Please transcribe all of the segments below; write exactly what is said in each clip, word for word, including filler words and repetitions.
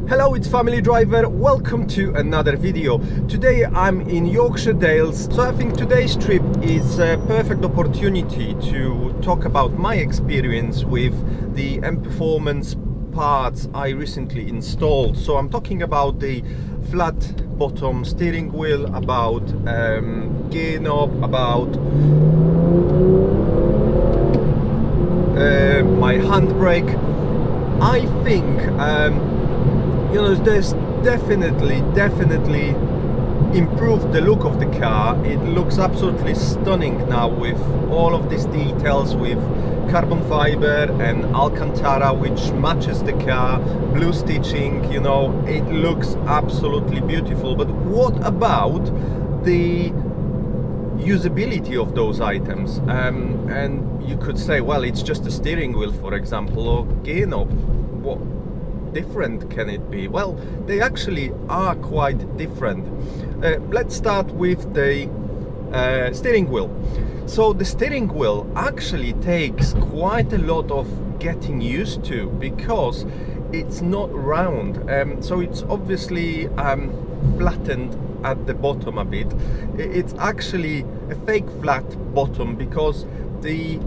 Hello, it's Family Driver. Welcome to another video. Today I'm in Yorkshire Dales, so I think today's trip is a perfect opportunity to talk about my experience with the M Performance parts I recently installed. So I'm talking about the flat bottom steering wheel, about um, gear knob, about uh, my handbrake. I think um, you know, there's definitely, definitely improved the look of the car. It looks absolutely stunning now with all of these details, with carbon fiber and Alcantara, which matches the car, blue stitching, you know, it looks absolutely beautiful. But what about the usability of those items? Um, and you could say, well, it's just a steering wheel, for example, or gear knob. What different can it be? Well, they actually are quite different. Uh, let's start with the uh, steering wheel. So the steering wheel actually takes quite a lot of getting used to because it's not round. Um, so it's obviously um, flattened at the bottom a bit. It's actually a fake flat bottom because the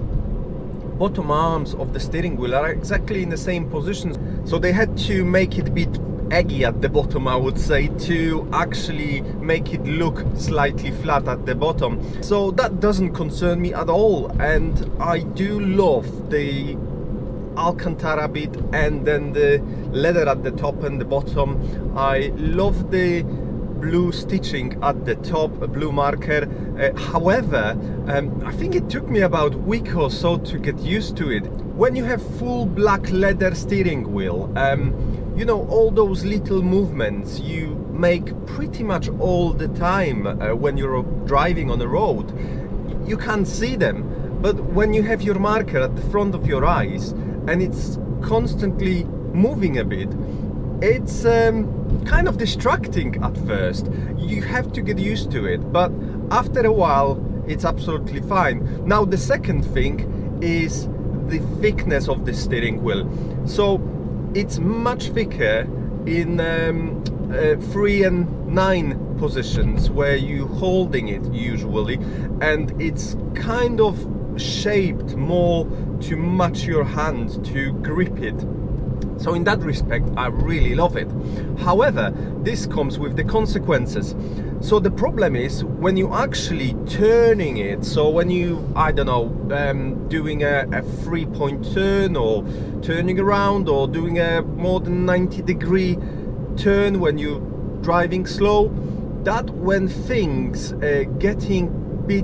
bottom arms of the steering wheel are exactly in the same position. So they had to make it a bit eggy at the bottom, I would say, to actually make it look slightly flat at the bottom. So that doesn't concern me at all, and I do love the Alcantara bit and then the leather at the top and the bottom. I love the blue stitching at the top, a blue marker. Uh, however, um, I think it took me about a week or so to get used to it. When you have full black leather steering wheel, um, you know, all those little movements you make pretty much all the time uh, when you're driving on the road, you can't see them. But when you have your marker at the front of your eyes and it's constantly moving a bit, it's um, kind of distracting at first. You have to get used to it, but after a while it's absolutely fine. Now the second thing is the thickness of the steering wheel. So it's much thicker in um, uh, three and nine positions where you're holding it usually, and it's kind of shaped more to match your hand, to grip it. So in that respect, I really love it. However, this comes with the consequences. So the problem is when you actually turning it, so when you, I don't know, um, doing a, a three-point turn or turning around or doing a more than ninety degree turn when you're driving slow, that when things uh, getting bit,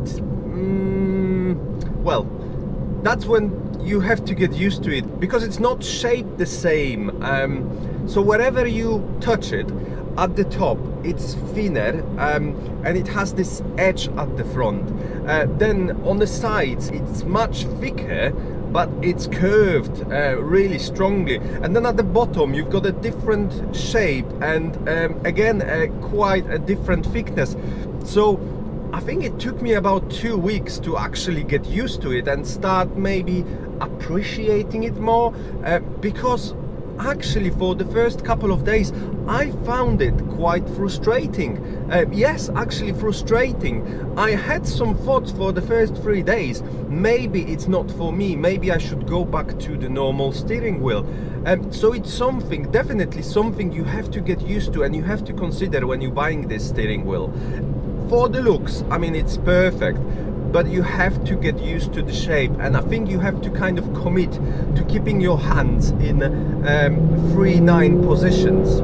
mm, well, that's when you have to get used to it because it's not shaped the same. Um, so wherever you touch it, at the top it's thinner um, and it has this edge at the front. Uh, then on the sides it's much thicker, but it's curved uh, really strongly. And then at the bottom you've got a different shape and um, again uh, quite a different thickness. So I think it took me about two weeks to actually get used to it and start maybe appreciating it more, uh, because actually for the first couple of days I found it quite frustrating. Uh, yes, actually frustrating. I had some thoughts for the first three days. Maybe it's not for me. Maybe I should go back to the normal steering wheel. Um, so it's something, definitely something you have to get used to and you have to consider when you're buying this steering wheel. For the looks, I mean, it's perfect, but you have to get used to the shape, and I think you have to kind of commit to keeping your hands in um, three nine positions.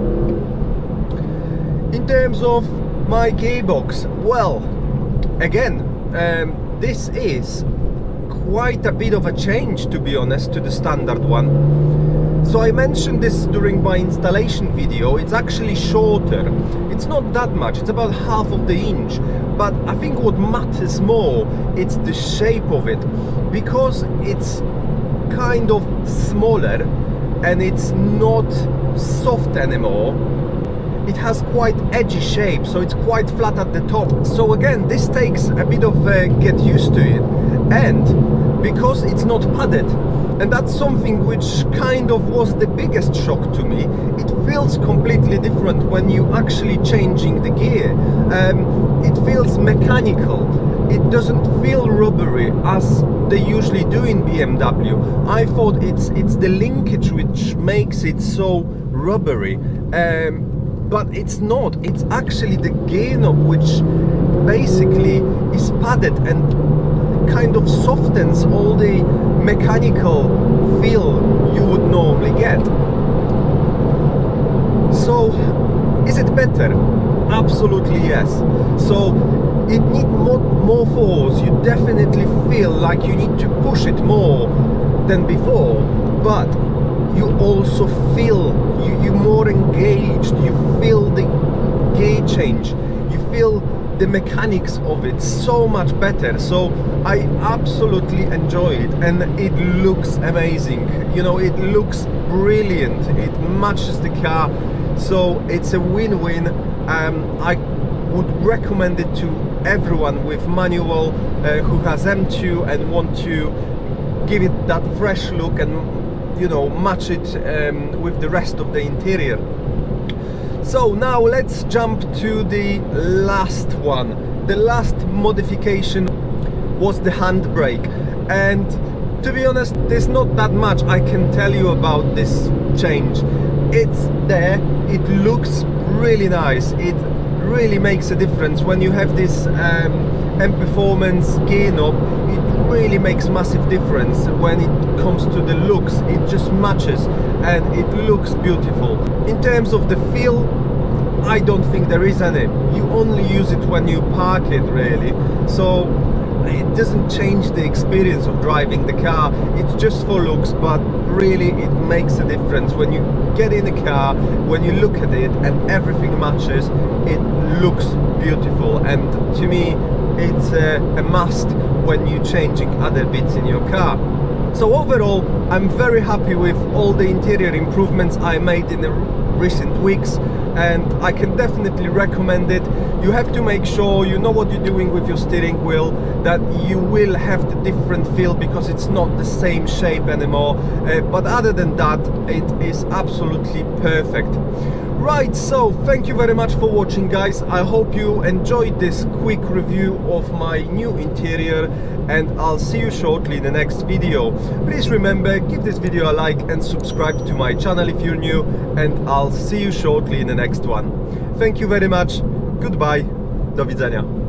In terms of my gearbox, well, again, um, this is quite a bit of a change, to be honest, to the standard one. So I mentioned this during my installation video. It's actually shorter. It's not that much, it's about half of the inch, but I think what matters more, it's the shape of it, because it's kind of smaller and it's not soft anymore. It has quite edgy shape, so it's quite flat at the top. So again, this takes a bit of uh, get used to it, and because it's not padded, And that's something which kind of was the biggest shock to me. It feels completely different when you actually changing the gear. Um, it feels mechanical. It doesn't feel rubbery as they usually do in B M W. I thought it's it's the linkage which makes it so rubbery, um, but it's not. It's actually the gear knob which basically is padded and kind of softens all the mechanical feel you would normally get. So, is it better? Absolutely yes. So, it needs more, more force. You definitely feel like you need to push it more than before, but you also feel you, you're more engaged. You feel the gear change. You feel the mechanics of it so much better. So I absolutely enjoy it, and it looks amazing. You know, it looks brilliant. It matches the car, so it's a win-win. um, I would recommend it to everyone with manual uh, who has M two and want to give it that fresh look and, you know, match it um, with the rest of the interior. So now let's jump to the last one. The last modification was the handbrake, and to be honest, there's not that much I can tell you about this change. It's there, it looks really nice, it really makes a difference when you have this um, M Performance gear knob. It really makes massive difference when it comes to the looks. It just matches and it looks beautiful. In terms of the feel, I don't think there is any. You only use it when you park it, really. So it doesn't change the experience of driving the car. It's just for looks, but really it makes a difference when you get in the car, when you look at it and everything matches. It looks beautiful, and to me it's a, a must when you're changing other bits in your car. So overall, I'm very happy with all the interior improvements I made in the recent weeks, and I can definitely recommend it. You have to make sure you know what you're doing with your steering wheel, that you will have the different feel because it's not the same shape anymore, uh, but other than that, it is absolutely perfect. Right, so thank you very much for watching, guys. I hope you enjoyed this quick review of my new interior, and I'll see you shortly in the next video. Please remember, give this video a like and subscribe to my channel if you're new, and I'll see you shortly in the next one. Thank you very much. Goodbye. Do widzenia.